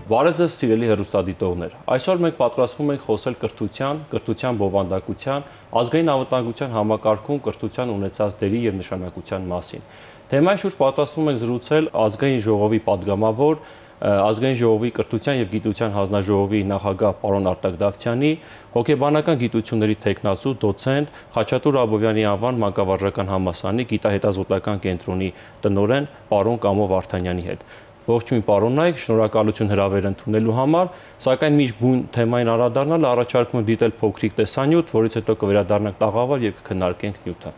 Բարև ձեզ սիրելի հեռուստադիտողներ։ Այսօր մենք պատրաստվում ենք խոսել կրթության բովանդակության, ազգային անվտանգության համակարգում կրթության ունեցած դերի եւ նշանակության մասին։ Թեմայի շուրջ պատրաստվում ենք զրուցել ազգային ժողովի падգամավոր, ազգային ժողովի կրթության եւ գիտության հանձնաժողովի նախագահ պարոն Արտակ Դավթյանի, հոգեբանական գիտությունների թեկնածու, դոցենտ Խաչատուր Աբովյանի անվան մանկավարժական համալսարանի գիտահետազոտական կենտրոնի տնօրեն պարոն Կամո Վարդանյանի հետ։ Ողջույն պարոնայք, շնորհակալություն հրավեր ընդունելու համար, սակայն միշտ բուն թեմային անդրադառնալ առաջարկում եմ դիտել փոքրիկ տեսանյութ, որից հետո կվերադառնանք տաղավար եւ կքննարկենք նյութը։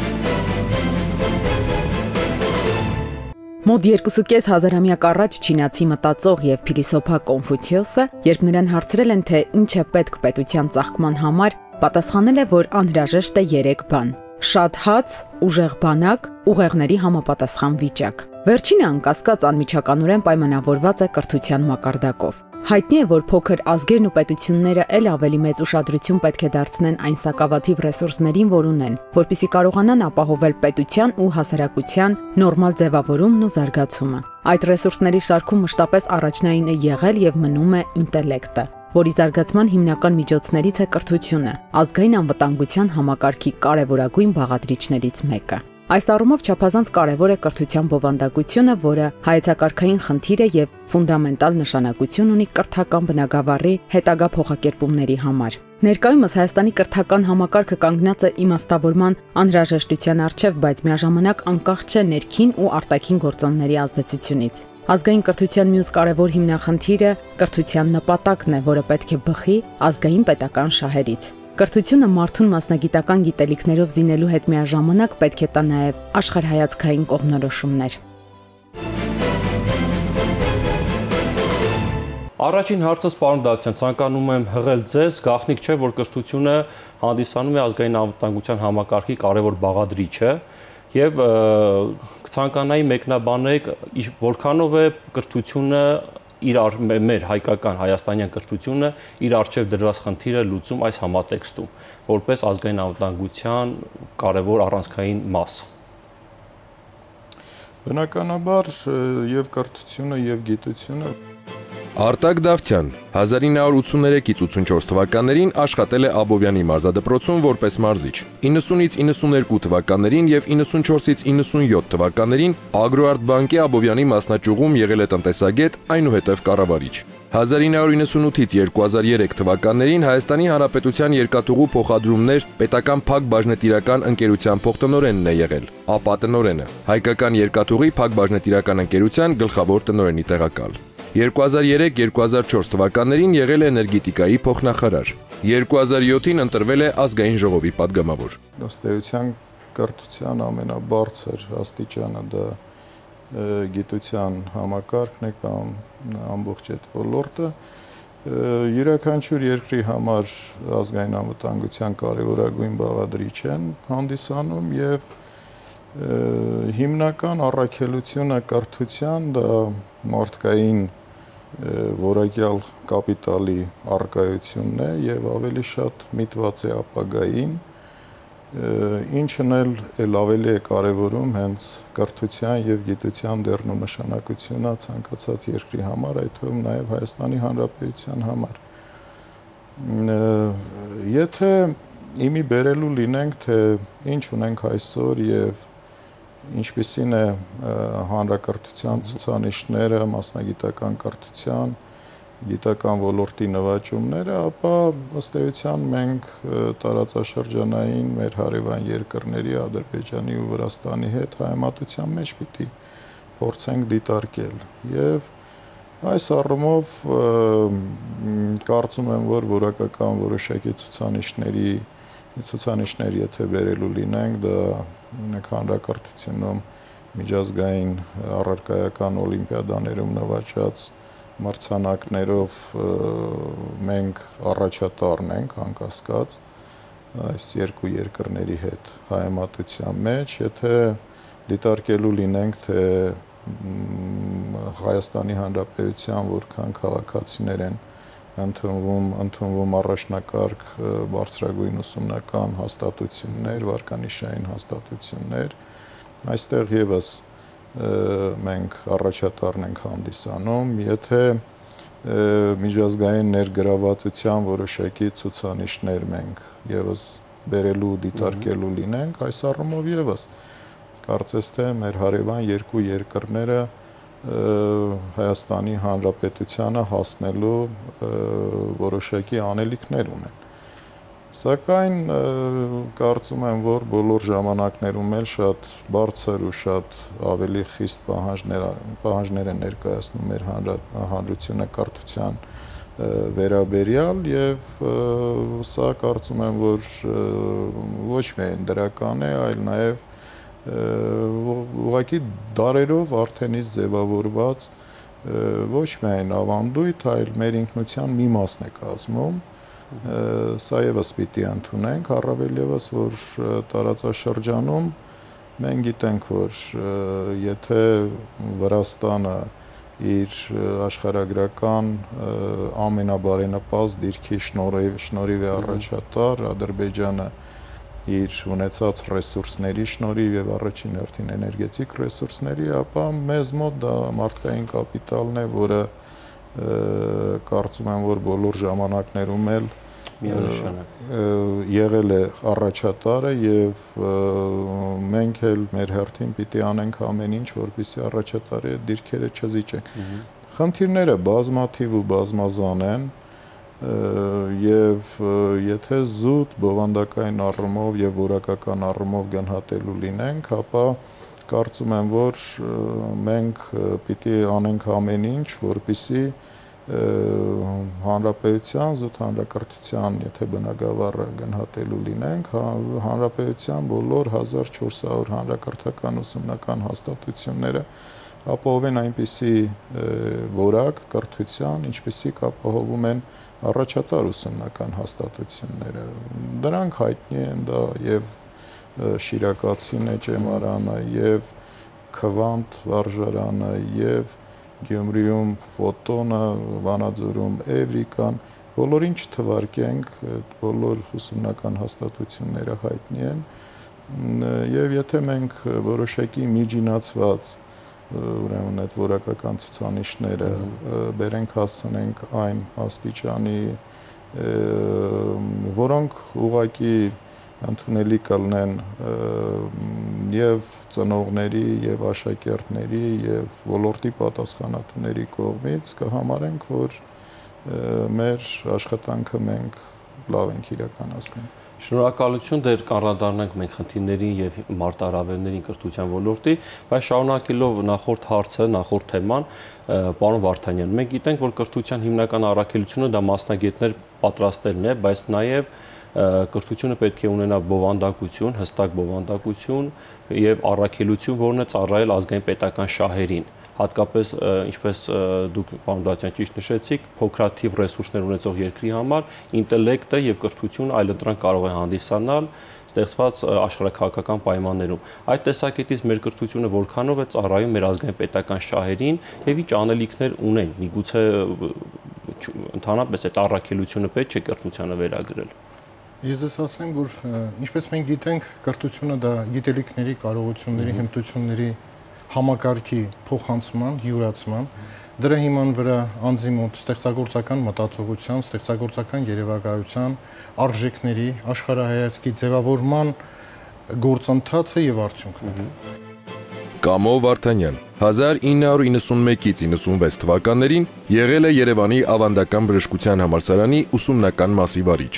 Մոտ 2.5 հազարամյակ առաջ չինացի մտածող եւ փիլիսոփա Կոնֆուցիոսը, երբ նրան հարցրել են, թե ինչ է պետք պետության ծաղկման համար, պատասխանել է, որ անհրաժեշտ է 3 բան. շատ հաց, ուժեղ բանակ, ուղեղների համապատասխան վիճակ։ Վերջինը անկասկած անմիջականորեն պայմանավորված է կրթության մակարդակով։ Հայտնի է, որ փոքր ազգերն ու պետությունները ել ավելի մեծ ուշադրություն պետք է դարձնեն այն սակավաթիվ ռեսուրսներին, որ ունեն, որպեսզի կարողանան ապահովել պետության ու հասարակության նորմալ ձևավորումն ու զարգացումը։ Այդ ռեսուրսների շարքում մշտապես առաջնային է եղել եւ մնում է ինտելեկտը, որի զարգացման հիմնական միջոցներից է կրթությունը, ազգային անվտանգության համակարգի կարևորագույն բաղադրիչներից մեկը։ Այս առումով չափազանց կարևոր է կրթության բովանդակությունը, որը հայեցակարգային խնդիր է եւ ֆունդամենտալ նշանակություն ունի կրթական բնագավառի հետագա փոխակերպումների համար։ Ներկայումս Հայաստանի կրթական համակարգը կանգնած է իմաստավորման անհրաժեշտության առջև, բայց միաժամանակ անկախ չէ ներքին ու արտաքին գործոնների ազդեցությունից։ Ազգային կրթության մյուս կարևոր հիմնախնդիրը կրթության նպատակն է, որը պետք է բխի ազգային պետական շահերից։ Կրթությունը մարդուն մասնագիտական գիտելիքներով զինելու հետ միաժամանակ պետք է տա նաև աշխարհայացքային կողմնորոշումներ։ Առաջին հարցս պարոն Դավթյան, ցանկանում եմ հղել ձեզ, գաղտնիք չէ, որ կրթությունը հանդիսանում է ազգային անվտանգության համակարգի կարևոր բաղադրիչը եւ ցանկանայի մեկնաբանեք, որքանով է կրթությունը մեր հայկական հայաստանյան կրթությունը իր արժև դրված խնդիրը լուծում այս համատեքստում, որպես ազգային անվտանգության կարևոր առանցքային մաս։ Բնականաբար եւ կրթությունը եւ գիտությունը Արտակ Դավթյան 1983-ից 84 թվականներին աշխատել է Աբովյանի մարզադպրոցում որպես մարզիչ։ 90-ից 92 թվականներին եւ 94-ից 97 թվականներին Ագրոարտ բանկի Աբովյանի մասնաճյուղում եղել է տնտեսագետ, այնուհետև կառավարիչ։ 1998-ից 2003 թվականներին Հայաստանի Հանրապետության երկաթուղու փոխադրումներ պետական փակ բաժնետիրական ընկերության փոխտնօրենն է եղել, ապա տնօրենը, հայկական երկաթուղի փակ բաժնետիրական ընկերության գլխավոր տնօրենի տեղակալ։ 2003-2004 թվականներին եղել է էներգետիկայի փոխնախարար։ 2007-ին ընտրվել է ազգային ժողովի падգամավոր։ Ըստ էության կրթության ամենաբարձր աստիճանը դա գիտության համակարգն է կամ ամբողջ այդ ոլորտը։ Յուրաքանչյուր երկրի համար ազգային անվտանգության կարևորագույն բաղադրիչ են հանդիսանում եւ հիմնական առաքելությունը կրթության դա մարդկային որակյալ կապիտալի առկայությունն է եւ ավելի շատ միտված է ապագային, ինչն էլ ավելի է կարևորում հենց կրթության եւ գիտության դերն ու նշանակությունը ցանկացած երկրի համար, այդ թվում նաեւ Հայաստանի Հանրապետության համար։ Եթե իմի բերելու լինենք, թե ինչ ունենք այսօր եւ ինչպիսին է հանրակրթության ցուցանիշները, մասնագիտական կրթության, գիտական ոլորտի նվաճումները, ապա ըստ էության մենք տարածաշրջանային մեր հարևան երկրների Ադրբեջանի ու Վրաստանի հետ հայեմատության մեջ պիտի փորձենք դիտարկել։ Եվ այս առումով կարծում եմ, որ որակական որոշակի ցուցանիշներ եթե բերելու լինենք, դա ունենք հանրակրթությունում միջազգային առարկայական օլիմպիադաներում նվաճած մրցանակներով մենք առաջատարն ենք անկասկած այս երկու երկրների հետ հայեմատության մեջ, եթե դիտարկելու լինենք, թե Հայաստանի Հանրապետության որքան քաղաքացիներ են ընդունվում առաջնակարգ բարձրագույն ուսումնական հաստատություններ, վարկանիշային հաստատություններ, այստեղ եւս մենք առաջատարն ենք հանդիսանում, եթե միջազգային ներգրավվածության որոշակի ցուցանիշներ մենք եւս բերելու դիտարկելու լինենք, այս առումով եւս կարծես թե մեր հարևան երկու երկրները Հայաստանի Հանրապետությանը հասնելու որոշակի անելիքներ ունեն։ Սակայն կարծում եմ, որ բոլոր ժամանակներում էլ շատ բարձր ու շատ ավելի խիստ պահանջներ են ներկայացնում մեր հանրությունը կրթության վերաբերյալ եւ սա կարծում եմ, որ ոչ միայն դրական է, այլ նաեւ ուղղակի դարերով արդեն իսկ ձևավորված ոչ միայն ավանդույթ, այլ մեր ինքնության մի մասն է կազմում։ Սա եւս պիտի ընդունենք, առավել եւս, որ տարածաշրջանում մենք գիտենք, որ եթե Վրաստանը իր աշխարհագրական ամենաբարենպաստ դիրքի շնորհիվ է առաջատար, Ադրբեջանը իր ունեցած ռեսուրսների շնորհիվ եւ առաջին հերթին էներգետիկ ռեսուրսների, ապա մեզ մոտ դա մարդկային կապիտալն է, որը կարծում եմ, որ բոլոր ժամանակներում էլ եղել է առաջատարը եւ մենք էլ մեր հերթին պիտի անենք ամեն ինչ, որպեսզի առաջատարի դիրքերը չզիջենք։ Խնդիրները բազմաթիվ ու բազմազան են եւ եթե զուտ բովանդակային առումով եւ որակական առումով գնահատելու լինենք, ապա կարծում եմ, որ մենք պիտի անենք ամեն ինչ, որպեսզի հանրապետության, զուտ հանրակրթության, եթե բնագավառը գնահատելու լինենք, հանրապետության բոլոր 1400 հանրակրթական ուսումնական հաստատությունները ապահովեն այնպիսի որակ կրթության, ինչպիսիք ապահովում են առաջատար ուսումնական հաստատությունները։ Դրանք հայտնի են, դա եւ Շիրակացին է ճեմարանը, եւ Քվանտ վարժարանը, եւ Գյումրիում Ֆոտոնը, Վանաձորում Էվրիկան, բոլորին չթվարկենք, բոլոր ուսումնական հաստատությունները հայտնի են, եւ եթե մենք որոշակի միջինացված ուրեմն այդ որակական ցուցանիշները բերենք հասցնենք այն աստիճանի, որոնք ուղղակի ընդունելի կլինեն եւ ծնողների եւ աշակերտների եւ ոլորտի պատասխանատուների կողմից, կհամարենք, որ մեր աշխատանքը մենք լավ ենք իրականացնում։ Շնորհակալություն, դեռ կառանդառնանք մենք խնդիրներին եւ մարտահրավերներին կրթության ոլորտի, բայց շարունակելով նախորդ հարցը, նախորդ թեման, պարոն Վարդանյան, մենք գիտենք, որ կրթության հիմնական առաքելությունը դա մասնագետներ պատրաստելն է, բայց նաեւ կրթությունը պետք է ունենա բովանդակություն, հստակ բովանդակություն եւ առաքելություն, որն է ծառայել ազգային պետական շահերին։ Հատկապես ինչպես դուք պարոն Դավթյան ճիշտ նշեցիք, փոքրաթիվ ռեսուրսներ ունեցող երկրի համար ինտելեկտը եւ կրթությունը այլընտրանք կարող է հանդիսանալ ստեղծված աշխարհաքաղաքական պայմաններում։ Այդ տեսակետից մեր կրթությունը որքանով է ծառայում մեր ազգային պետական շահերին եւ ինչ անելիքներ ունեն։ Միգուցե ընդհանրապես այդ առաքելությունը պետք չէ կրթությանը վերագրել։ Ես դες ասեմ, որ ինչպես մենք գիտենք, կրթությունը դա գիտելիքների, կարողությունների, հմտությունների համակարգի փոխանցման, յուրացման, դրա հիման վրա անձի մոտ ստեղծագործական մտածողության, ստեղծագործական երևակայության, արժեքների, աշխարհայացքի ձևավորման գործընթացը եւ արդյունքն է։ Կամո Վարդանյան 1991-ից 96 թվականներին եղել է Երևանի ավանդական բժշկության համալսարանի ուսումնական մասի վարիչ։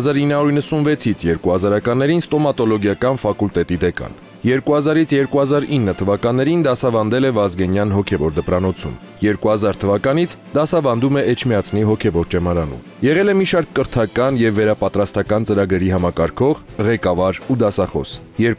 1996-ից 2000-ականներին ստոմատոլոգիական ֆակուլտետի դեկան։ 2000-ից 2009 թվականներին դասավանդել է Վազգենյան հոգևոր դպրանոցում։ 2000 թվականից դասավանդում է Էջմիածնի հոգևոր ճեմարանում։ Եղել է մի շարք կրթական եւ վերապատրաստական ծրագրերի համակարգող, ղեկավար ու դասախոս։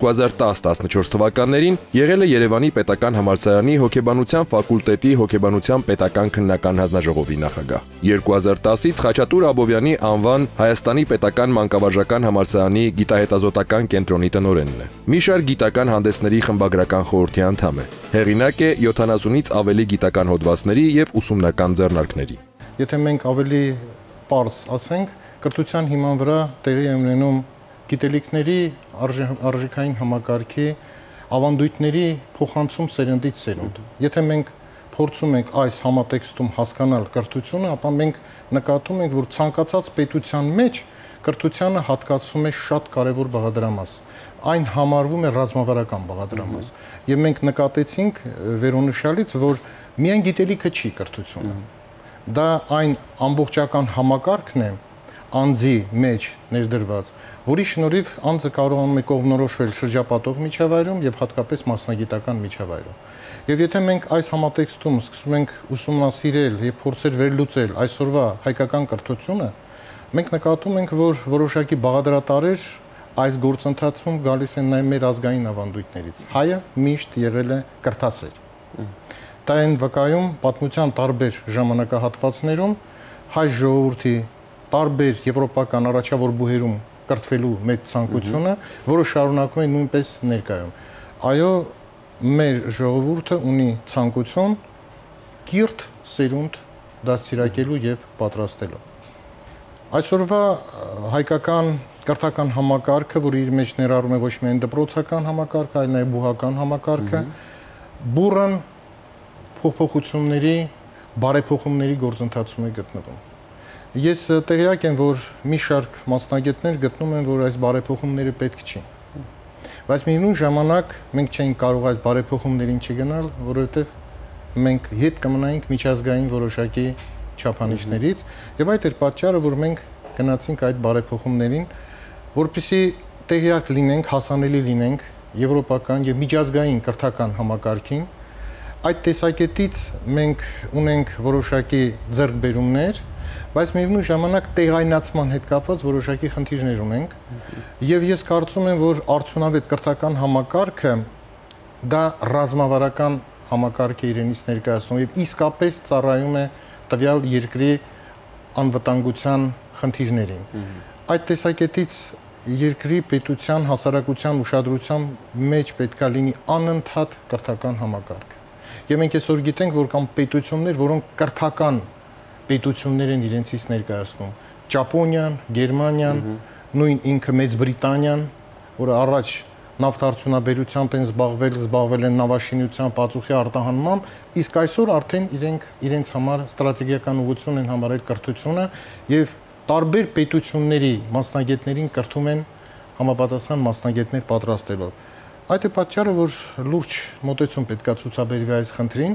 2010-14 թվականներին եղել է Երևանի պետական համալսարանի հոգեբանության ֆակուլտետի հոգեբանության պետական քննական հանձնաժողովի նախագահ։ 2010-ից Խաչատուր Աբովյանի անվան Հայաստանի պետական մանկավարժական համալսարանի գիտահետազոտական կենտրոնի տնօրենն է։ Մի շարք գիտական հանդեսների խմբագրական խորհրդի անդամ է։ Հեղինակ է 70-ից ավելի գիտական հոդվածների եւ ուսումնական ձեռնարկների։ Եթե մենք ավելի պարզ ասենք, կրթության հիման վրա տեղի է ունենում գիտելիքների արժեքային համակարգի ավանդույթների փոխանցում սերնդից սերունդ։ Եթե մենք փորձում ենք այս համատեքստում հասկանալ կրթությունը, ապա մենք նկատում ենք, որ ցանկացած պետության մեջ կրթությանը հատկացվում է շատ կարևոր բաղադրամաս։ Այն համարվում է ռազմավարական բաղադրամաս։ Եվ մենք նկատեցինք վերոնշյալից, որ միայն գիտելիքը չի կրթությունը։ Դա այն ամբողջական համակարգն է անձի մեջ ներդրված, որի շնորհիվ անձը կարողանում է կողմնորոշվել շրջապատող միջավայրում եւ հատկապես մասնագիտական միջավայրում։ Եվ եթե մենք այս համատեքստում սկսում ենք ուսումնասիրել եւ փորձեր վերլուծել այսօրվա հայկական կրթությունը, մենք նկատում ենք, որ որոշակի բաղադրատարեր այս գործընթացում գալիս են նաև մեր ազգային ավանդույթներից։ Հայը միշտ եղել է կրթասեր։ Դա այն վկայում պատմության տարբեր ժամանակահատվածներում հայ ժողովրդի տարբեր եվրոպական առաջավոր բուհերում կրթվելու մեծ ցանկությունը, որը շարունակվում է նույնպես ներկայում։ Այո, մեր ժողովուրդը ունի ցանկություն կիրթ սերունդ դաստիարակելու եւ պատրաստելու։ Այսօրվա հայկական կրթական համակարգը, որը իր մեջ ներառում է ոչ միայն դպրոցական համակարգը, այլ նաև բուհական համակարգը, բուրըն փոփոխությունների, բարեփոխումների գործընթացում է գտնվում։ Ես տեղյակ եմ, որ մի շարք մասնագետներ գտնում են, որ այս բարեփոխումները պետք չի։ Բայց միևնույն ժամանակ մենք չենք կարող այս բարեփոխումներին չգնալ, որովհետև մենք հետ կմնայինք միջազգային որոշակի չափանիշներից, եւ այդ էր պատճառը, որ մենք գնացինք այդ բարեփոխումներին, որպեսզի տեղյակ լինենք, հասանելի լինենք եվրոպական եւ միջազգային կրթական համակարգին։ Այդ տեսակետից մենք ունենք որոշակի ձեռքբերումներ, բայց միևնույն ժամանակ տեղայնացման հետ կապված որոշակի խնդիրներ ունենք, եւ ես կարծում եմ, որ արդյունավետ կրթական համակարգը դա ռազմավարական համակարգ է իրենից ներկայացնում եւ իսկապես ծառայում է տվյալ երկրի անվտանգության խնդիրներին։ Այդ տեսակետից երկրի պետության հասարակության ուշադրության մեջ պետքա լինի անընդհատ կրթական համակարգ։ Եվ մենք այսօր գիտենք, որ կան պետություններ, որոնք կրթական պետություններ են իրենցից ներկայացնում։ Ճապոնիան, Գերմանիան, նույն ինքը Մեծ Բրիտանիան, որը առաջ նավթարդյունաբերությամբ են զբաղվել են նավաշինությամբ, պածուխի արտահանմամբ, իսկ այսօր արդեն իրենց համար ստրատեգիական ուղղություն են համարել կրթությունը եւ տարբեր պետությունների մասնագետներին կրթում են համապատասխան մասնագետներ պատրաստելով։ Այդ է պատճառը, որ լուրջ մոտեցում պետքա ցուցաբերվի այս խնդրին։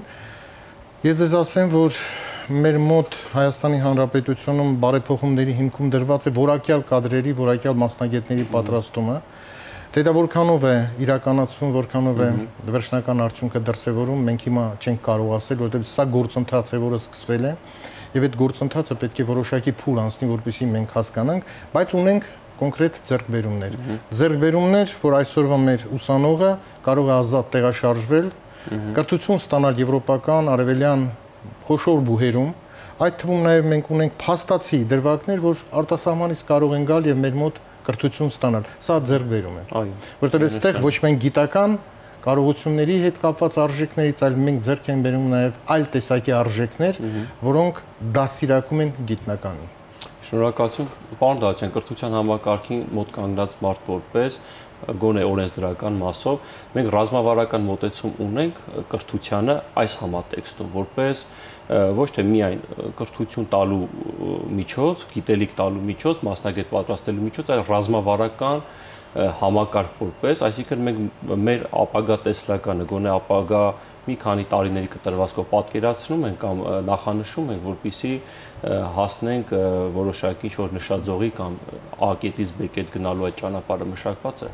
Ես ձեզ ասեմ, որ մեր մոտ Հայաստանի Հանրապետությունում բարեփոխումների հիմքում դրված է որակյալ կադրերի, որակյալ մասնագետների պատրաստումը։ Թե դա որքանով է իրականացվում, որքանով է վերջնական արդյունքը դրսևորում, մենք հիմա չենք կարող ասել, որովհետև սա գործընթաց է, որը սկսվել է, եւ այդ գործընթացը պետք է որոշակի փուլ անցնի, որպեսզի մենք հասկանանք, բայց ունենք կոնկրետ ձեռքբերումներ։ Ձեռքբերումներ, որ այսօրվա մեր ուսանողը կարող է ազատ տեղաշարժվել, կրթություն ստանալ եվրոպական, արևելյան խոշոր բուհերում, այդ թվում նաեւ մենք ունենք փաստացի դրվագներ, որ արտասահմանից կարող են գալ եւ մեր մոտ կրթություն ստանալ։ Սա ձեռքբերում է։ Այո։ Որտեղ այստեղ ոչ միայն գիտական կարողությունների հետ կապված արժեքներից, այլ մենք ձեռք են բերում նաեւ այլ տեսակի արժեքներ, որոնք դաստիարակում են գիտնականին։ Շնորհակալություն, պարոն Դավթյան, կրթության համակարգին մոտ կանգնած մարդ որպես գոնե օրենսդրական մասով մենք ռազմավարական մոտեցում ունենք կրթությանը այս համատեքստում, որպես ոչ թե միայն կրթություն տալու միջոց, գիտելիք տալու միջոց, մասնագետ պատրաստելու միջոց, այլ ռազմավարական համակարգ որպես, այսինքն մենք մեր ապագա տեսլականը, գոնե ապագա մի քանի տարիների կտրվածքով պատկերացնում ենք կամ նախանշում ենք, որպեսզի հասնենք որոշակի ինչ-որ նշաձողի կամ A կետից B կետ գնալու այդ ճանապարհը մշակված է։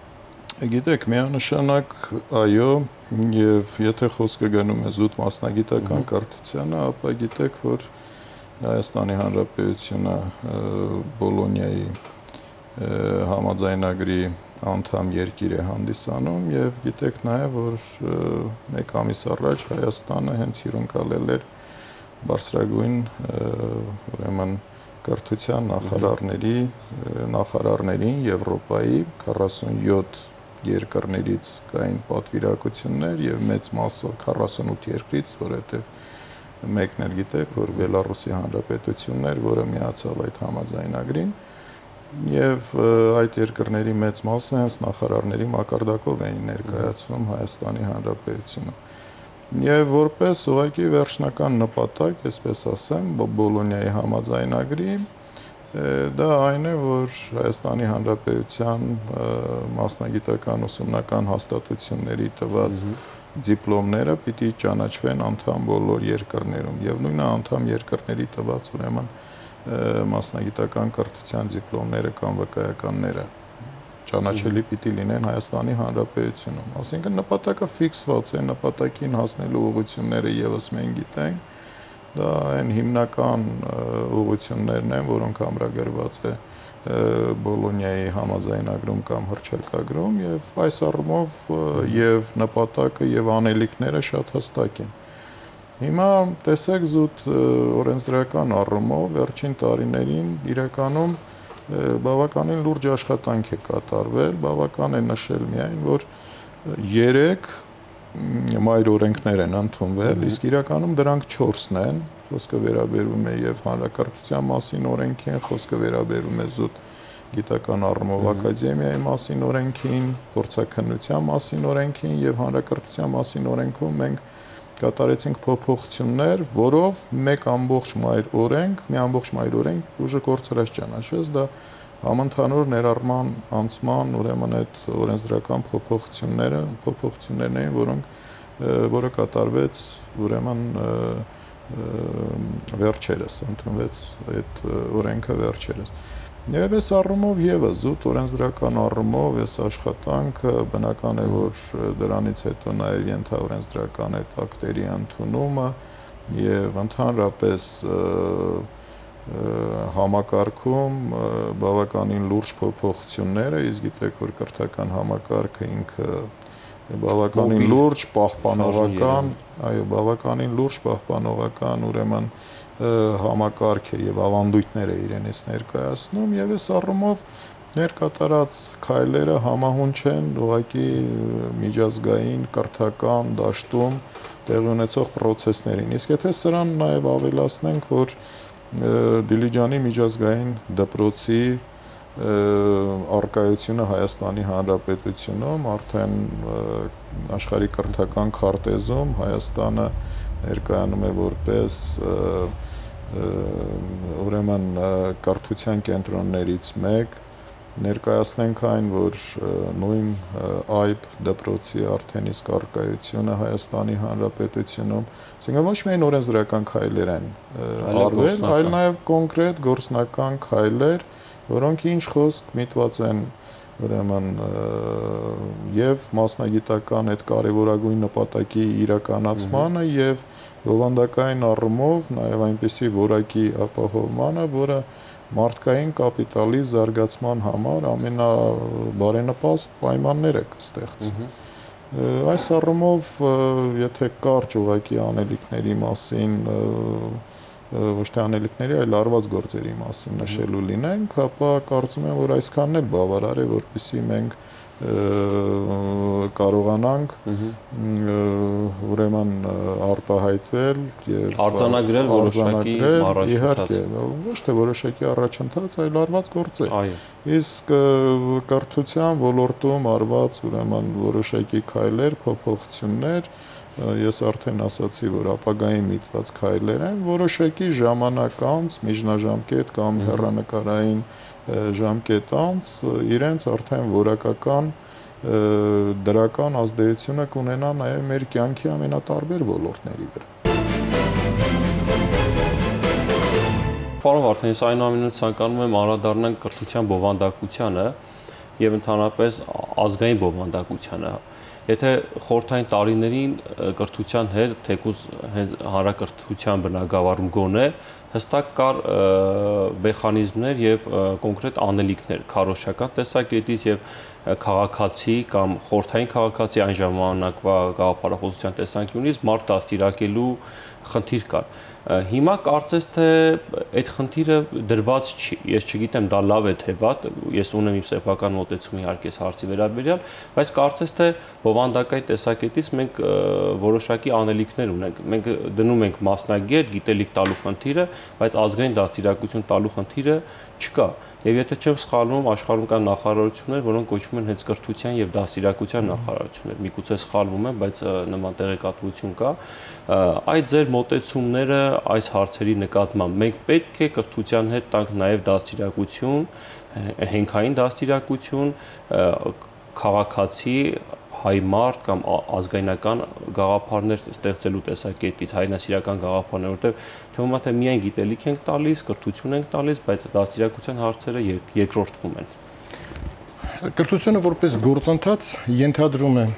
Գիտեք, միանշանակ այո, եւ եթե խոսքը գնում է զուտ մասնագիտական կրթությանը, ապա գիտեք, որ Հայաստանի Հանրապետությունը Բոլոնիայի համաձայնագրի անդամ երկիր է հանդիսանում եւ գիտեք նաեւ, որ մեկ ամիս առաջ Հայաստանը հենց հյուրընկալել էր բարձրագույն ուրեմն կրթության նախարարներին Եվրոպայի 47 երկրներից կային պատվիրակություններ եւ մեծ մասը 48 երկրից, որովհետեւ մեկն էլ գիտեք, որ Բելարուսի Հանրապետությունն էր, որը միացավ այդ համաձայնագրին եւ այդ երկրների մեծ մասը հենց նախարարների մակարդակով էին ներկայացվում Հայաստանի Հանրապետությունը։ Եվ որպես ուղղակի վերջնական նպատակ, այսպես ասեմ, Բոլոնիայի համաձայնագրի դա այն է, որ Հայաստանի Հանրապետության մասնագիտական ուսումնական հաստատությունների տված դիպլոմները պիտի ճանաչվեն անդամ բոլոր երկրներում եւ նույնը անդամ երկրների տված ուրեմն մասնագիտական կրթության դիպլոմները կամ վկայականները ճանաչելի պիտի լինեն Հայաստանի Հանրապետությունում։ Այսինքն նպատակը ֆիքսված է, նպատակին հասնելու ուղղությունները եւս մենք գիտենք։ Դա այն հիմնական ուղղություններն են, որոնք ամրագրված է Բոլոնիայի համաձայնագրում կամ հռչակագրում եւ այս առումով եւ նպատակը եւ անելիքները շատ հստակ են։ Հիմա տեսեք զուտ օրենսդրական առումով վերջին տարիներին իրականում բավականին լուրջ աշխատանք է կատարվել, բավական է նշել միայն, որ 3 մայր օրենքներ են ընդունվել, իսկ իրականում դրանք 4-ն են, խոսքը վերաբերում է եւ հանրակրթության մասին օրենքին, խոսքը վերաբերում է զուտ գիտական առումով ակադեմիայի մասին օրենքին, փորձաքննության մասին օրենքին եւ հանրակրթության մասին օրենքում մենք կատարեցինք փոփոխություններ, որով մի ամբողջ մայր օրենք ուժը կորցրած ճանաչվեց, դա համընդհանուր ներառման անցման ուրեմն այդ օրենսդրական փոփոխություններն էին, որը կատարվեց ուրեմն վերջերս, ընդունվեց այդ օրենքը վերջերս։ Եվ այս առումով եւս զուտ օրենսդրական առումով այս աշխատանքը բնական է, որ դրանից հետո նաեւ ենթաօրենսդրական այդ ակտերի ընդունումը եւ ընդհանրապես համակարգում բավականին լուրջ փոփոխություններ է, իսկ գիտեք, որ կրթական համակարգը ինքը բավականին լուրջ պահպանողական, ուրեմն համակարգ է եւ ավանդույթներ է իրենից ներկայացնում եւ այս առումով ներկատարած քայլերը համահունչ են ուղղակի միջազգային կրթական դաշտում տեղի ունեցող process-ներին։ Իսկ եթե սրան նաեւ ավելացնենք, որ Դիլիջանի միջազգային դպրոցի արկայությունը Հայաստանի Հանրապետությունում արդեն աշխարհի կրթական քարտեզում Հայաստանը ներկայանում է որպես ուրեմն կրթության կենտրոններից մեկ, ներկայացնենք այն, որ նույն այբ դպրոցի արդեն իսկ արկայությունը Հայաստանի Հանրապետությունում, ասենք ոչ միայն օրենսդրական քայլեր են արվել, այլ նաև կոնկրետ գործնական քայլեր, որոնք ինչ խոսք միտված են ուրեմն եւ մասնագիտական այդ կարևորագույն նպատակի իրականացմանը եւ բովանդակային առումով նաեւ այնպիսի որակի ապահովմանը, որը մարդկային կապիտալի զարգացման համար ամենաբարենպաստ պայմանները կստեղծի։ Այս առումով, եթե կարճ ուղղակի անելիքների մասին, ոչ թե անելիքների, այլ արված գործերի մասին նշելու լինենք, ապա կարծում եմ, որ այսքանն էլ բավարար է, որպեսզի մենք կարողանանք ուրեմն արտահայտվել եւ արձանագրել որոշակի իհարկե ոչ թե որոշակի առաջընթաց, այլ արված գործեր։ Իսկ կրթության ոլորտում արված ուրեմն որոշակի քայլեր, փոփոխություններ, ես արդեն ասացի, որ ապագային միտված քայլեր են, որոշակի ժամանակ անց, միջնաժամկետ կամ հեռանկարային ժամկետ անց իրենց արդեն որակական դրական ազդեցությունը կունենա նաև մեր կյանքի ամենատարբեր ոլորտների վրա։ Պարոն Վարդանյան, այնուամենայնիվ ցանկանում եմ անդրադառնալ կրթության բովանդակությանը եւ ընդհանրապես ազգային բովանդակությանը։ Եթե խորհրդային տարիներին կրթության հետ, թեկուզ հանրակրթության բնագավառում գոնե, հստակ կար մեխանիզմներ եւ կոնկրետ անելիքներ քարոզչական տեսակետից եւ քաղաքացի կամ խորհրդային քաղաքացի այն ժամանակվա գաղափարախոսության տեսանկյունից մարդ դաստիարակելու խնդիր կար։ Հիմա կարծես թե այդ խնդիրը դրված չի։ Ես չգիտեմ դա լավ է թե վատ, ես ունեմ իմ սեփական մոտեցում իհարկե հարցի վերաբերյալ, բայց կարծես թե բովանդակային տեսակետից մենք որոշակի անելիքներ ունենք։ Մենք դնում ենք մասնագետ, գիտելիք տալու խնդիրը, բայց ազգային դաստիարակություն տալու խնդիրը չկա։ եւ եթե չեմ սխալվում, աշխարհում կան նախարարություններ, որոնք կոչվում են հենց կրթության եւ դաստիարակության նախարարություններ։ Միգուցե սխալվում եմ, բայց նման տեղեկատվություն կա։ Այդ ձեր մոտեցումները այս հարցերի նկատմամբ մենք պետք է կրթության հետ տանք նաեւ դաստիարակություն, հենքային դաստիարակություն, քաղաքացի հայ մարդ կամ ազգայնական գաղափարներ ստեղծելու տեսակետից, հայրենասիրական գաղափարներ, որտեղ թվում է թե միայն գիտելիք ենք տալիս, կրթություն ենք տալիս, բայց դաստիարակության հարցերը երկրորդվում են։ Կրթությունը որպես գործընթաց ենթադրում է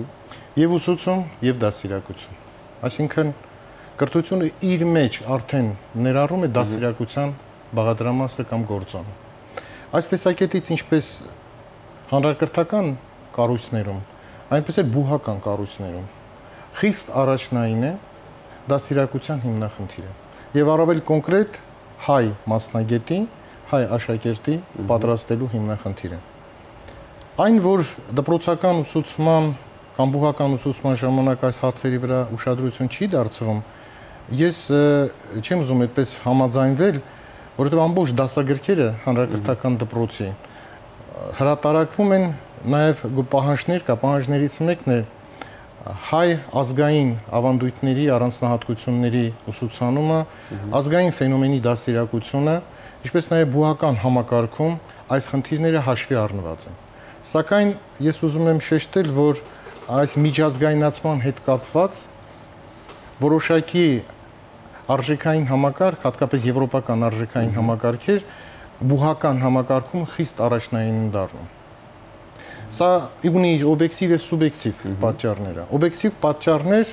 եւ ուսուցում եւ դաստիարակություն։ Այսինքն կրթությունը իր մեջ արդեն ներառում է դաստիարակության բաղադրամասը կամ գործոնը։ Այս տեսակետից ինչպես հանրակրթական կառույցներում, այնպես էլ բուհական կառույցներում խիստ առաջնային է դաստիարակության հիմնախնդիրը եւ առավել կոնկրետ հայ մասնագետի, հայ աշակերտի պատրաստելու հիմնախնդիրը։ Այն, որ դպրոցական ուսուցման կամ բուհական ուսուցման ժամանակ այս հարցերի վրա ուշադրություն չի դարձվում, ես չեմ ուզում այդպես համաձայնվել, որովհետեւ ամբողջ դասագրքերը հանրակրթական դպրոցի հրատարակվում են նաև պահանջներ կա, պահանջներից մեկն է հայ ազգային ավանդույթների առանձնահատկությունների ուսուցանումը, ազգային ֆենոմենի դաստիարակությունը, ինչպես նաև բուհական համակարգում այս խնդիրները հաշվի առնված են։ Սակայն ես ուզում եմ շեշտել, որ այս միջազգայնացման հետ կապված որոշակի արժեքային համակարգ, հատկապես եվրոպական արժեքային համակարգեր բուհական համակարգում խիստ առաջնային են դառնում։ Սա ունի օբյեկտիվ եւ սուբյեկտիվ պատճառները։ Օբյեկտիվ պատճառներ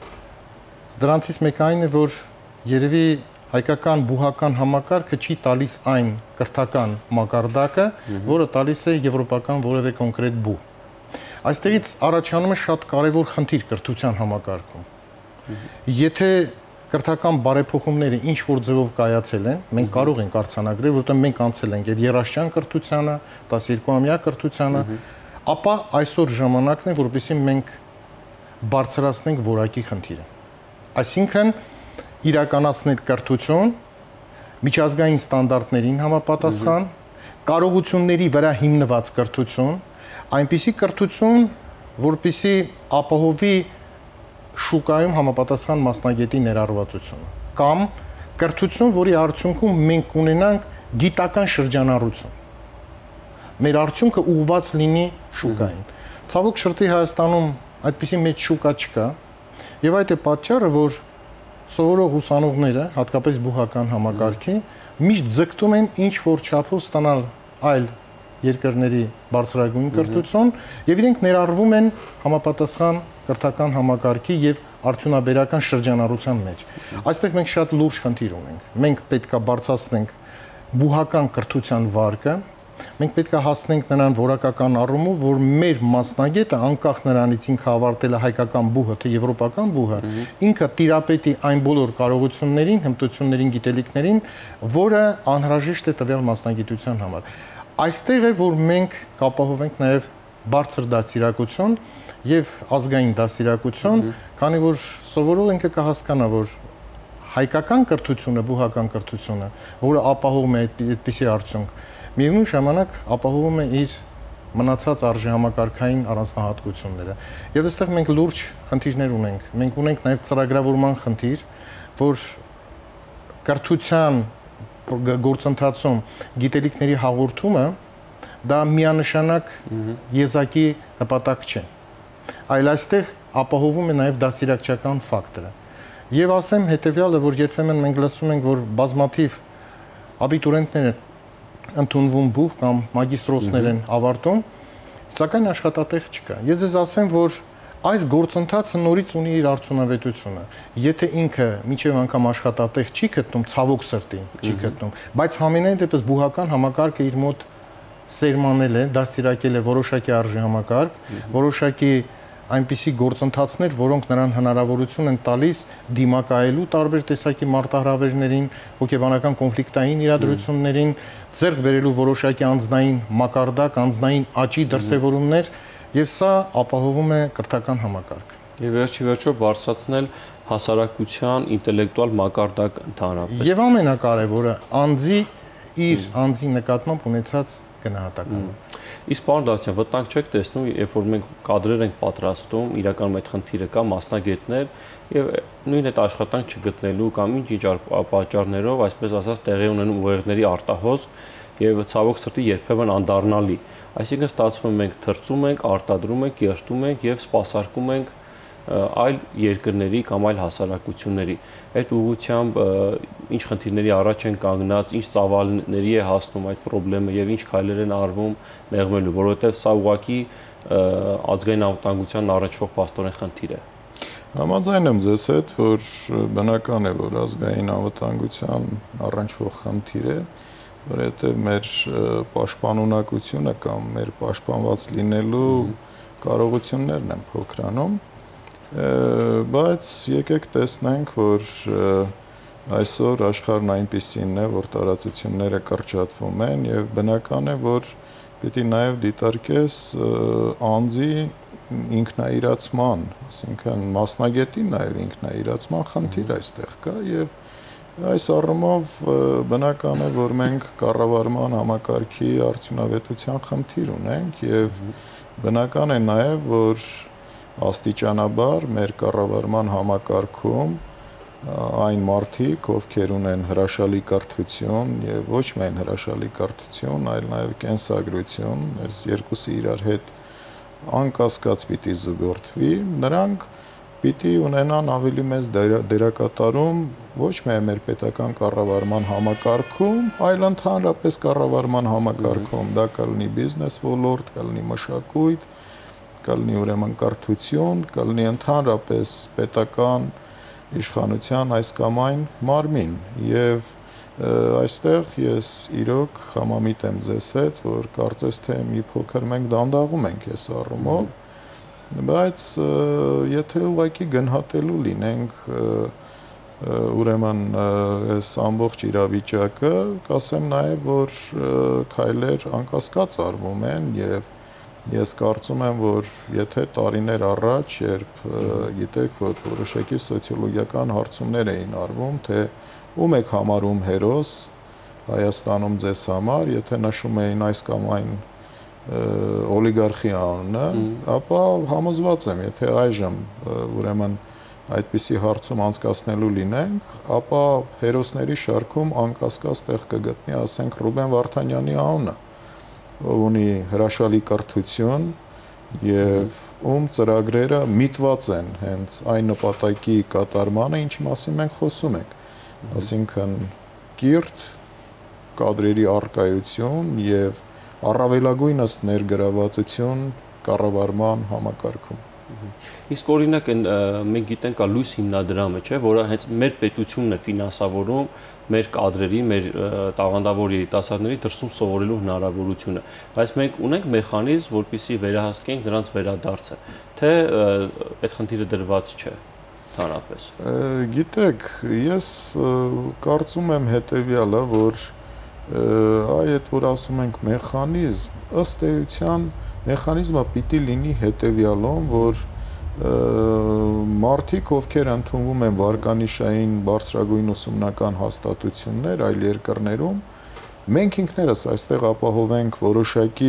դրանցից մեկը այն է, որ երևի հայկական բուհական համակարգը չի տալիս այն կրթական մակարդակը, որը տալիս է եվրոպական որևէ կոնկրետ բուհ։ Այստեղից առաջանում է շատ կարևոր խնդիր կրթության համակարգում։ Եթե կրթական բարեփոխումները ինչ որ ձևով կայացել են, մենք կարող ենք արձանագրել, որովհետեւ մենք անցել ենք այդ երաշտյան կրթությանը, 12-ամյա կրթությանը, ապա այսօր ժամանակն է, որպեսզի մենք բարձրացնենք որակի խնդիրը։ Այսինքն իրականացնել կրթություն միջազգային ստանդարտներին համապատասխան, կարողությունների վրա հիմնված կրթություն, այնպիսի կրթություն, որպեսզի ապահովի շուկայում համապատասխան մասնագետի ներառվածությունը կամ կրթություն, որի արդյունքում մենք ունենանք գիտական շրջանառություն։ Մեր արդյունքը ուղղված լինի շուկային։ Ցավոք շրտի Հայաստանում այդպիսի մեծ շուկա չկա, եւ այդ է պատճառը, որ սովորող ուսանողները, հատկապես բուհական համակարգի, միշտ ձգտում են ինչ որ չափով ստանալ այլ երկրների բարձրագույն կրթություն եւ իրենք ներառվում են համապատասխան կրթական համակարգի եւ արդյունաբերական շրջանառության մեջ։ Այստեղ մենք շատ լուրջ խնդիր ունենք։ Մենք պետքա բարձրացնենք բուհական կրթության վարկը, մենք պետքա հասնենք նրան որակական առումով, որ մեր մասնագետը անկախ նրանից ինքը ավարտել է հայկական բուհը թե եվրոպական բուհը, ինքը տիրապետի այն բոլոր կարողություններին, հմտություններին, գիտելիքներին, որը անհրաժեշտ է տվյալ մասնագիտության համար։ Այստեղ է, որ մենք կապահովենք նաև բարձր դաստիարակություն եւ ազգային դաստիարակություն, քանի որ սովորող ինքը կհասկանա, որ հայկական կրթությունը, բուհական կրթությունը, որը ապահովում է այդպիսի արդյունք, միևնույն ժամանակ ապահովում է իր մնացած արժեհամակարգային առանձնահատկությունները։ Եվ այստեղ մենք լուրջ խնդիրներ ունենք։ Մենք ունենք նաև ծրագրավորման խնդիր, որ կրթության գործընթացում գիտելիքների հաղորդումը դա միանշանակ եզակի նպատակ չէ։ Այլ այստեղ ապահովում է նաև դաստիարակչական ֆակտորը։ Եվ ասեմ հետեւյալը, որ երբեմն մենք լսում ենք, որ բազմաթիվ աբիտուրիենտներ ընդունվում բուհ կամ մագիստրոսներ են ավարտում, սակայն աշխատատեղ չկա։ Ես ձեզ ասեմ, որ այս գործընթացը նորից ունի իր արդյունավետությունը։ Եթե ինքը միջև անգամ աշխատատեղ չի գտնում, ցավոք սրտի չի գտնում, բայց համենայն դեպս բուհական համակարգը իր մոտ սերմանել է, դաստիարակել է որոշակի արժեհամակարգ, որոշակի այնպիսի գործընթացներ, որոնք նրան հնարավորություն են տալիս դիմակայելու տարբեր տեսակի մարտահրավերներին, հոգեբանական կոնֆլիկտային իրադրություններին, ձեռք բերելու որոշակի անձնային մակարդակ, անձնային աճի դրսևորումներ, եւ սա ապահովում է կրթական համակարգ։ Եվ վերջիվերջո բարձրացնել հասարակության ինտելեկտուալ մակարդակ ընդհանրապես։ Եվ ամենակարևորը, անձի իր անձի նկատմամբ ունեցած գնահատականը։ Իսկ պարոն Դավթյան, վտանգ չեք տեսնում, երբ որ մենք կադրեր ենք պատրաստում, իրականում այդ խնդիրը կա, մասնագետներ եւ նույն այդ աշխատանք չգտնելու կամ ինչ-ինչ պատճառներով, այսպես ասած, տեղի ունենում ուղեղների արտահոս եւ ցավոք սրտի երբեմն անդառնալի։ Այսինքն ստացվում է մենք թրծում ենք, արտադրում ենք, երթում ենք եւ սպասարկում ենք այլ երկրների կամ այլ հասարակությունների։ Այդ ուղղությամբ ինչ խնդիրների առաջ են կանգնած, ինչ ծավալների է հասնում այդ խնդրը եւ ինչ քայլեր են արվում մեղմելու, որովհետեւ սա ուղղակի ազգային անվտանգության առնչվող փաստորեն խնդիր է։ Համաձայն եմ ձեզ հետ, որ բնական է, որ ազգային անվտանգության առնչվող խնդիր է, որովհետեւ մեր պաշտպանունակությունը կամ մեր պաշտպանված լինելու կարողություններն են փոքրանում, բայց եկեք տեսնենք, որ այսօր աշխարհն այնպիսին է, որ տարածությունները կրճատվում են եւ բնական է, որ պիտի նաեւ դիտարկես անձի ինքնաիրացման, ասինքն մասնագետի նաեւ ինքնաիրացման խնդիր այստեղ կա եւ այս առումով բնական է, որ մենք կառավարման համակարգի արդյունավետության խնդիր ունենք եւ բնական է նաեւ, որ աստիճանաբար մեր կառավարման համակարգում այն մարդիկ, ովքեր ունեն հրաշալի կրթություն եւ ոչ միայն հրաշալի կրթություն, այլ նաեւ կենսագրություն, այս երկուսը իրար հետ անկասկած պիտի զուգորդվի, նրանք պիտի ունենան ավելի մեծ դերակատարում ոչ միայն մեր պետական կառավարման համակարգում, այլ ընդհանրապես կառավարման համակարգում, դա կլինի բիզնես ոլորտ, կլինի մշակույթ, կլինի ուրեմն կրթություն, կլինի ընդհանրապես պետական իշխանության այս կամ այն մարմին եւ այստեղ ես իրոք համամիտ եմ ձեզ հետ, որ կարծես թե մի փոքր մենք դանդաղում ենք այս առումով, բայց եթե ուղղակի գնահատելու լինենք ուրեմն այս ամբողջ իրավիճակը, կասեմ նաեւ, որ քայլեր անկասկած արվում են եւ ես կարծում եմ, որ եթե տարիներ առաջ, երբ գիտեք, որ որոշակի սոցիոլոգիական հարցումներ էին արվում, թե ում եք համարում հերոս Հայաստանում ձեզ համար, եթե նշում էին այս կամ այն օլիգարխի անունը, ապա համոզված եմ, եթե այժմ ուրեմն այդպիսի հարցում անցկացնելու լինենք, ապա հերոսների շարքում անկասկած տեղ կգտնի, ասենք, Ռուբեն Վարդանյանի անունը, ով ունի հրաշալի կրթություն եւ ում ծրագրերը միտված են հենց այն նպատակի կատարմանը, ինչի մասին մենք խոսում ենք, այսինքն կիրթ կադրերի առկայություն եւ առավելագույնս ներգրավվածություն կառավարման համակարգում։ Իսկ օրինակ մենք գիտենք կա լույս հիմնադրամը, չէ, որը հենց մեր պետությունն է ֆինանսավորում մեր կադրերի, մեր տաղանդավոր երիտասարդների դրսում սովորելու հնարավորությունը, բայց մենք ունենք մեխանիզմ, որպեսզի վերահսկենք նրանց վերադարձը, թե այդ խնդիրը դրված չէ ընդհանրապես։ Գիտեք, ես կարծում եմ հետեւյալը, որ այդ որ ասում ենք մեխանիզմ, ըստ էության մեխանիզմը պիտի լինի հետեւյալում, որ մարդիկ, ովքեր ընդունվում են վարկանիշային բարձրագույն ուսումնական հաստատություններ այլ երկրներում, մենք ինքներս այստեղ ապահովենք որոշակի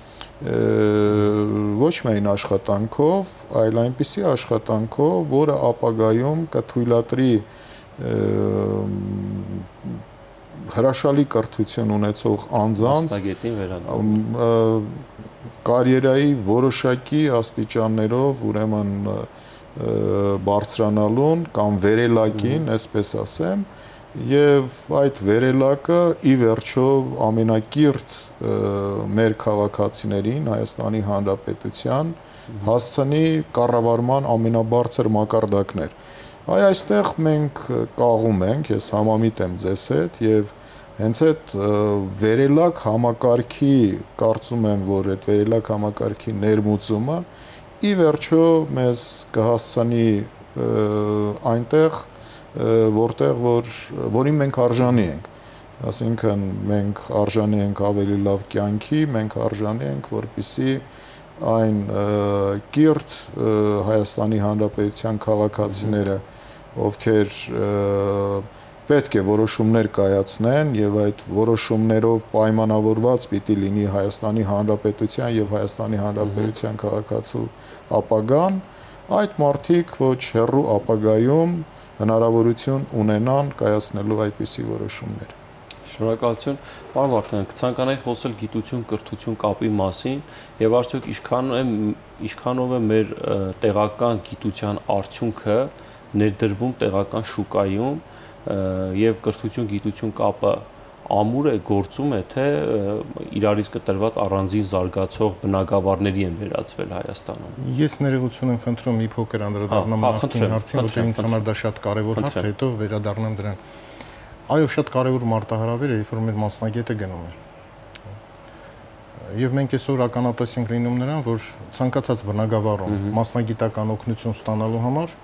ոչ միայն աշխատանքով, այլ այնպիսի աշխատանքով, որը ապագայում կթույլատրի հրաշալի կրթություն ունեցող անձանց կարիերայի որոշակի աստիճաններով ուրեմն բարձրանալուն կամ վերելակին, այսպես ասեմ, եւ այդ վերելակը ի վերջո ամենակիրթ մեր քաղաքացիներին Հայաստանի Հանրապետության հասցնի կառավարման ամենաբարձր մակարդակներ։ Այստեղ մենք կաղում ենք, ես համամիտ եմ ձեզ հետ եւ հենց այդ վերելակ համակարգի, կարծում եմ, որ այդ վերելակ համակարգի ներմուծումը ի վերջո մեզ կհասցնի այնտեղ, որին մենք արժանի ենք, այսինքն մենք արժանի ենք ավելի լավ կյանքի, մենք արժանի ենք, որպեսզի այն կիրթ Հայաստանի Հանրապետության քաղաքացիները, ովքեր պետք է որոշումներ կայացնեն եւ այդ որոշումներով պայմանավորված պիտի լինի Հայաստանի Հանրապետության եւ Հայաստանի Հանրապետության քաղաքացու ապագան, այդ մարդիկ ոչ հեռու ապագայում հնարավորություն ունենան կայացնելու այդպիսի որոշումներ։ Շնորհակալություն, պարոն Վարդանյան, կցանկանայի խոսել գիտություն-կրթություն կապի մասին եւ արդյոք ինչքանով է մեր տեղական գիտության արդյունքը ներդրվում տեղական շուկայում եւ կրթություն-գիտություն կապը ամուր է, գործում է, թե իրարից կտրված առանձին զարգացող բնագավառների են վերածվել Հայաստանում։ Ես ներողություն եմ խնդրում մի փոքր անդրադառնամ հարցին, որտեղ ինձ համար դա շատ կարեւոր հարց է, հետո վերադառնամ դրան։ Այո, շատ կարևոր մարտահրավեր է, երբ որ մեր մասնագետը գնում է։ Եվ մենք այսօր ականատես ենք լինում նրան, որ ցանկացած բնագավառում մասնագիտական օգնություն ստանալու համար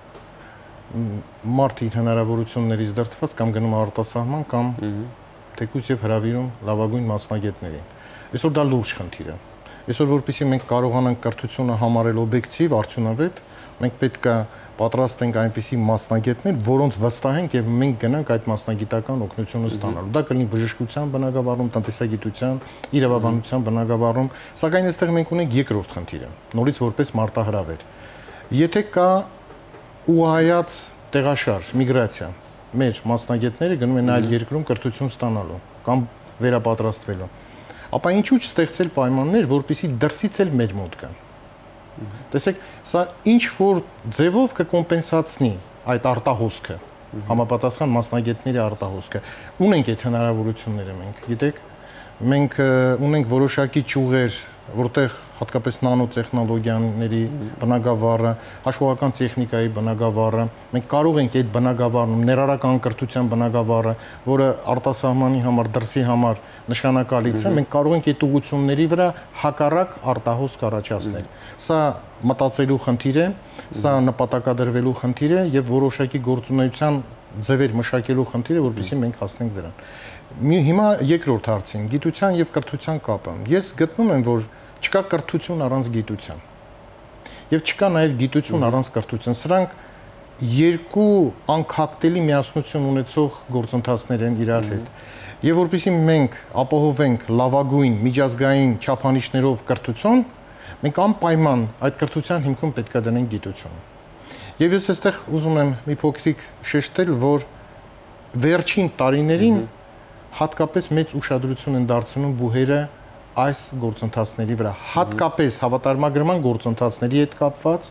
մարդ իր հնարավորություններից դրդված կամ գնում արտասահման կամ թեկուզ եւ հրավիրում լավագույն մասնագետներին։ Այսօր դա լուրջ խնդիր է։ Այսօր որպեսզի մենք կարողանանք կրթությունը համարել օբյեկտիվ, արդյունավետ, մենք պետք է պատրաստ ենք այնպիսի մասնագետներ, որոնց վստահենք եւ մենք գնանք այդ մասնագիտական օգնությունը ստանալու։ Դա կլինի բժշկության բնագավառում, տնտեսագիտության, իրավաբանության բնագավառում, սակայն այստեղ մենք ունենք երկրորդ խնդիրը, նորից որպես մարտահրավեր։ Եթե կա ուղղայաց տեղաշարժ, միգրացիա, մեր մասնագետները գնում են այլ երկրում կրթություն ստանալու կամ վերապատրաստվելու, ապա ինչու՞ չստեղծել պայմաններ, որպեսզի դրսից էլ մեր մոտ գան։ Տեսեք, սա ինչ որ ձևով կկոմպենսացնի այդ արտահոսքը, համապատասխան մասնագետների արտահոսքը։ Ունենք այդ հնարավորությունները մենք, գիտեք, մենք ունենք որոշակի ճյուղեր, որտեղ հատկապես նանոտեխնոլոգիաների բնագավառը, հաշվողական տեխնիկայի բնագավառը, մենք կարող ենք այդ բնագավառում ներառական կրթության բնագավառը, որը արտասահմանի համար, դրսի համար նշանակալից է, մենք կարող ենք այդ ուղղությունների վրա հակառակ արտահոսք առաջացնել։ Սա մտածելու խնդիր է, սա նպատակադրվելու խնդիր է եւ որոշակի գործունեության ձևեր մշակելու խնդիր է, որպեսզի մենք հասնենք դրան։ Հիմա երկրորդ հարցին, գիտության եւ կրթության կապը։ Ես գտնում եմ, որ չկա կրթություն առանց գիտության։ Եվ չկա նաև գիտություն առանց կրթության։ Սրանք երկու անքակտելի միասնություն ունեցող գործընթացներ են իրար հետ։ Եվ որպեսզի մենք ապահովենք լավագույն միջազգային չափանիշներով կրթություն, մենք անպայման այդ կրթության հիմքում պետք է դնենք գիտությունը։ Եվ ես այստեղ ուզում եմ մի փոքրիկ շեշտել, որ վերջին տարիներին հատկապես մեծ ուշադրություն են դարձնում բուհերը այս գործընթացների վրա, հատկապես հավատարմագրման գործընթացների հետ կապված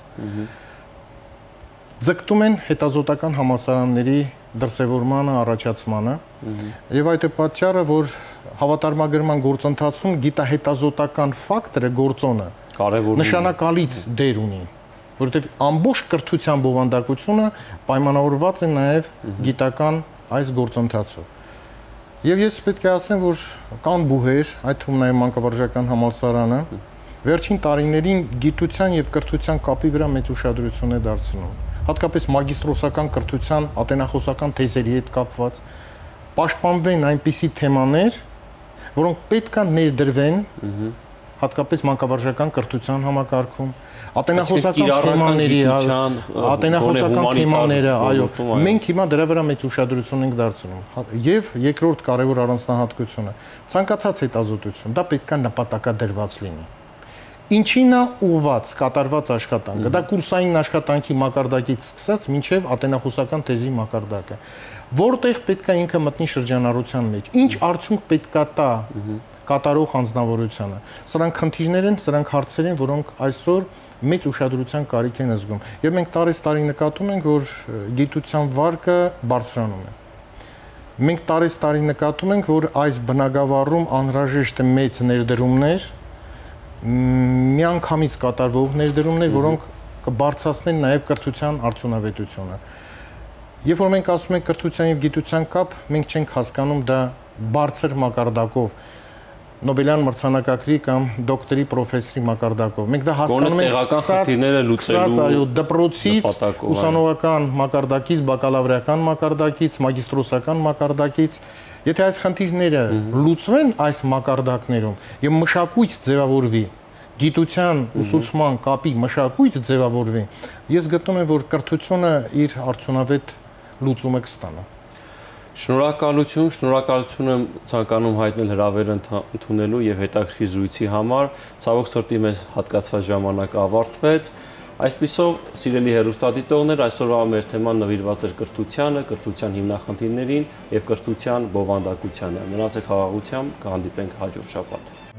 ձգտում են հետազոտական համալսարանների դրսևորմանը, առաջացմանը, եւ այդ է պատճառը, որ հավատարմագրման գործընթացում գիտահետազոտական ֆակտորը, գործոնը նշանակալից դեր ունի, որովհետեւ ամբողջ կրթության բովանդակությունը պայմանավորված է նաեւ գիտական այս գործընթացով։ Եվ ես պետք է ասեմ, որ կան բուհեր, այդ թվում նաև մանկավարժական համալսարանը, վերջին տարիներին գիտության եւ կրթության կապի վրա մեծ ուշադրություն է դարձնում։ Հատկապես մագիստրոսական կրթության ատենախոսական թեզերի հետ կապված պաշտպանվեն այնպիսի թեմաներ, որոնք պետք է ներդրվեն հատկապես մանկավարժական կրթության համակարգում, ատենախոսական թեմաների, ատենախոսական թեմաները, այո, մենք հիմա դրա վրա մեծ ուշադրություն ենք դարձնում։ Եվ երկրորդ կարևոր առանձնահատկությունը, ցանկացած հետազոտություն, դա պետք է նպատակադրված լինի։ Ինչին է ուղղված կատարված աշխատանքը, դա կուրսային աշխատանքի մակարդակից սկսած մինչև ատենախոսական թեզի մակարդակը, որտեղ պետք է ինքը մտնի շրջանառության մեջ, ինչ արդյունք պետք է տա կատարող անձնավորությանը։ Սրանք խնդիրներ են, սրանք հարցեր են, որոնք այսօր մեծ ուշադրության կարիք են զգում։ Եվ մենք տարի նկատում ենք, որ գիտության վարկը բարձրանում է։ Մենք տարի նկատում ենք, որ այս բնագավառում անհրաժեշտ է մեծ ներդրումներ, միանգամից կատարվող ներդրումներ, որոնք կբարձրացնեն նաև կրթության արդյունավետությունը։ Երբ որ մենք ասում ենք կրթության եւ գիտության կապ, մենք չենք հասկանում դա բարձր մակարդակով Նոբելյան մրցանակակրի կամ դոկտորի պրոֆեսորի մակարդակով։ Մենք դա հասկանում ենք սկսած դպրոցից, ուսանողական մակարդակից, բակալավրիական մակարդակից, մագիստրոսական մակարդակից։ Եթե այս խնդիրները լուծվեն այս մակարդակներում եւ մշակույթ ձևավորվի, գիտության ուսուցման կապի մշակույթ ձևավորվի, ես գտնում եմ, որ կրթությունը իր արդյունավետ լուծումը կստանա։ Շնորհակալություն եմ ցանկանում հայտնել հրավերը ընդունելու եւ հետաքրքիր զրույցի համար։ Ցավոք սրտի մեզ հատկացված ժամանակը ավարտվեց։ Այսպիսով, սիրելի հեռուստադիտողներ, այսօրվա մեր թեման նվիրված էր կրթությանը, կրթության հիմնախնդիրներին եւ կրթության բովանդակությանը։ Մնացեք խաղաղությամբ, կհանդիպենք հաջորդ շաբաթ։